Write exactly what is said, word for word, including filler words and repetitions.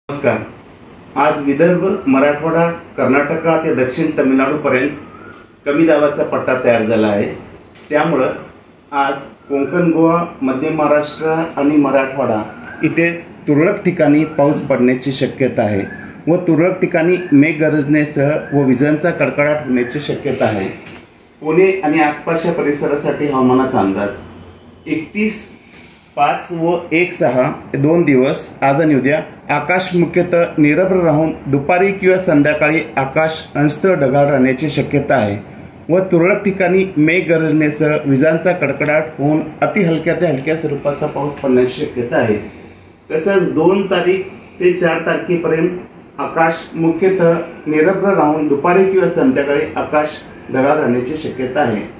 नमस्कार। आज विदर्भ, मराठवाडा, कर्नाटका ते दक्षिण तमिळनाडूपर्यंत कमी दाबाचा पट्टा तयार झाला आहे। त्यामुळे आज कोकण, गोवा, मध्य महाराष्ट्र आणि मराठवाडा इथे तुरळक ठिकाणी पाऊस पडण्याची शक्यता आहे व तुरळक ठिकाणी मेघगर्जनेसह व विजांचा कडकडाट होण्याची शक्यता आहे। पुणे आणि आसपासच्या परिसरासाठी हवामानाचा अंदाज एकतीस पाच व एक सहा दोन दिवस आज आणि उद्या आकाश मुख्यतः निरभ्र राहून दुपारी किंवा संध्याकाळी आकाश अंशतः ढगाळ राहण्याची शक्यता आहे व तुरळक ठिकाणी मेघगर्जनेसह विजांचा कडकडाट होऊन अति हलक्या ते हलक्या स्वरूपाचा पाऊस पडण्याची शक्यता आहे। तसंच दोन तारीख ते चार तारखेपर्यंत आकाश मुख्यतः निरभ्र राहून दुपारी किंवा संध्याकाळी आकाश ढगाळ राहण्याची शक्यता आहे।